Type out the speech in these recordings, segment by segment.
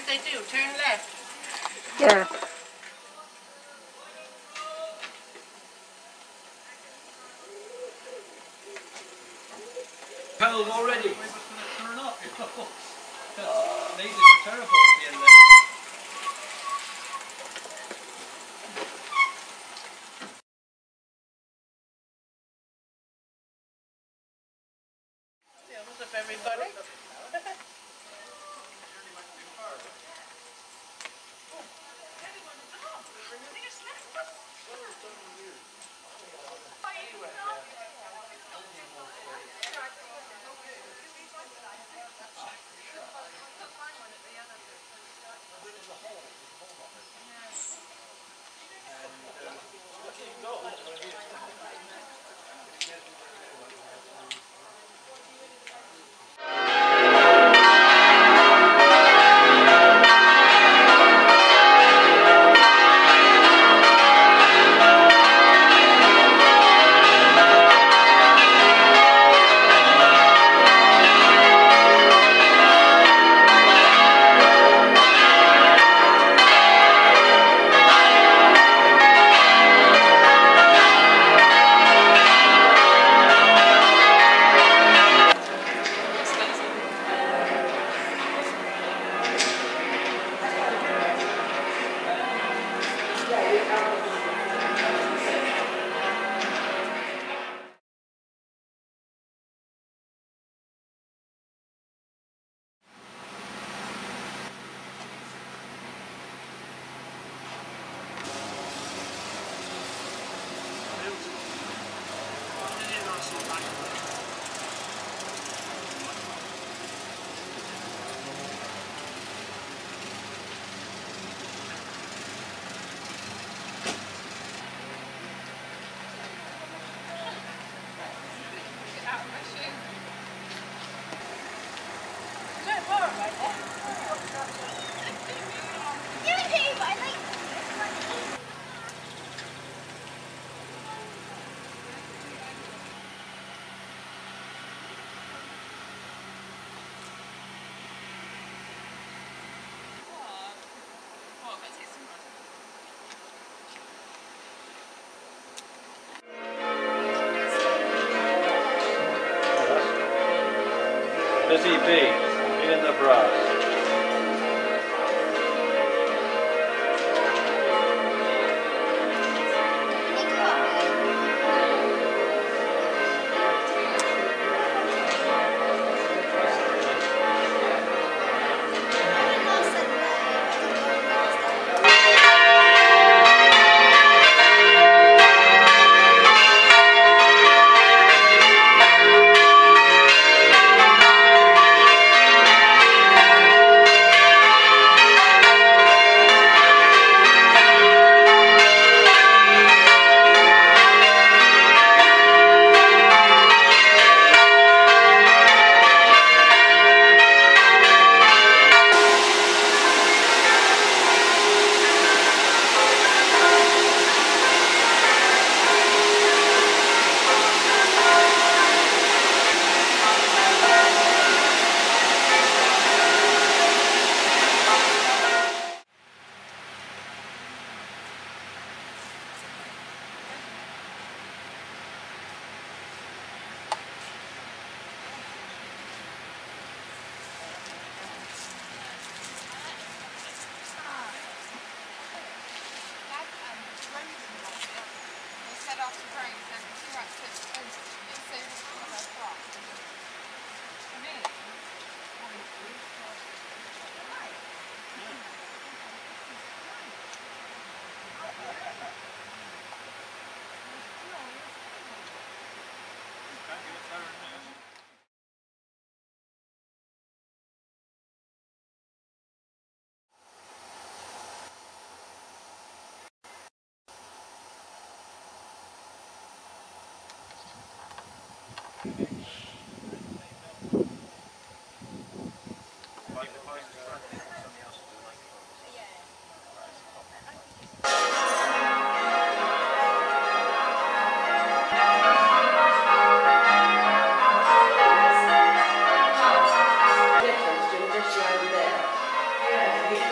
they do? Turn left. Yeah. Cold already. We were going to turn up, you know. These are terrible at the end there. What's up, everybody? Busy bee in the brass. Difference between this round there. Yeah.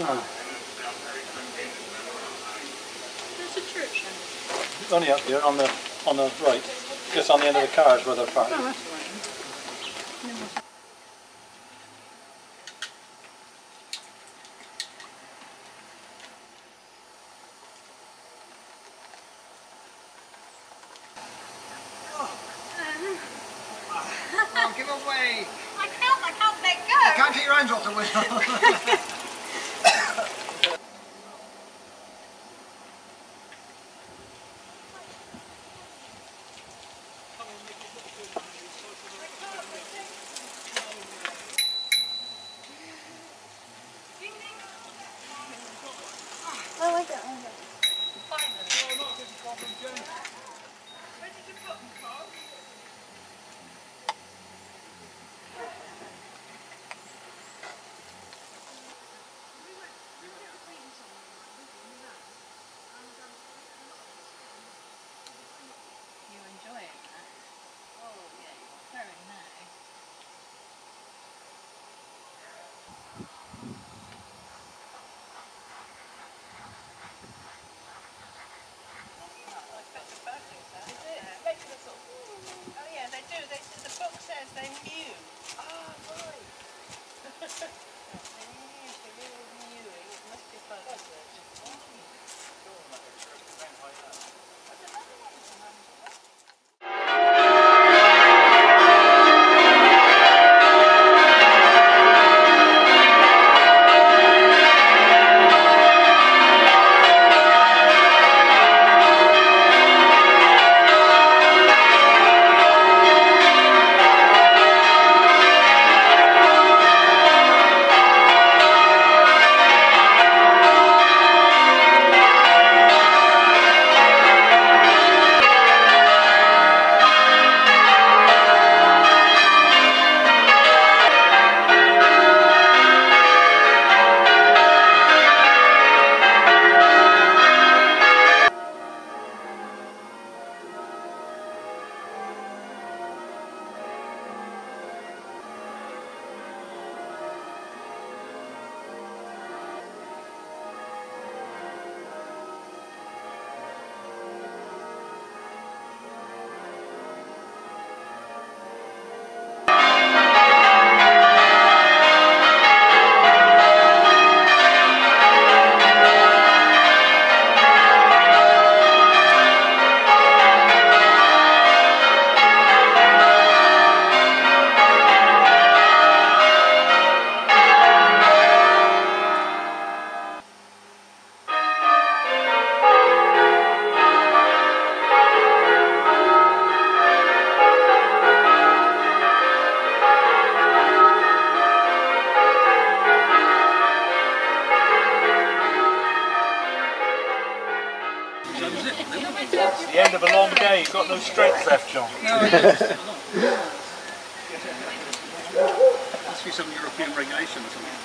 There's a church then. Only up here on the right, just on the end of the cars where they're parked. Oh, that's right. Oh, give away! I can't let go. You can't take your hands off the wheel. Oh, I don't know. Where did you put them, Carl? You enjoying that? Oh, yeah. Very nice. Oh yeah, they do. The book says they knew. Oh, right. They knew, they really knew it. It must be buzzard. It's the end of a long day, you've got no strength left, John. Must be some European regulation or something.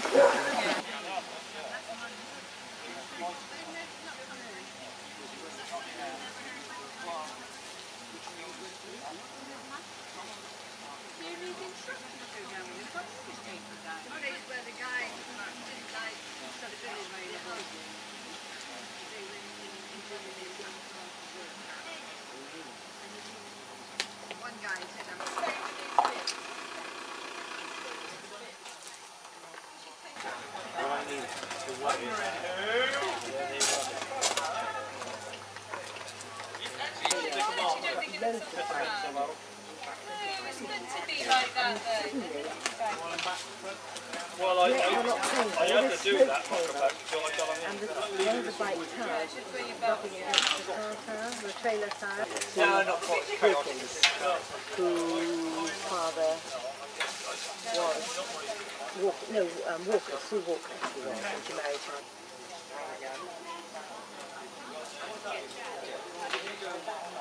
One guy said, Well, I had to do that walkabout until I got on And the motorbike tower rubbing against the car tower, the trailer tower. No, not quite. Hawkins, whose father was Walker, Sue Walker he was, and she married him.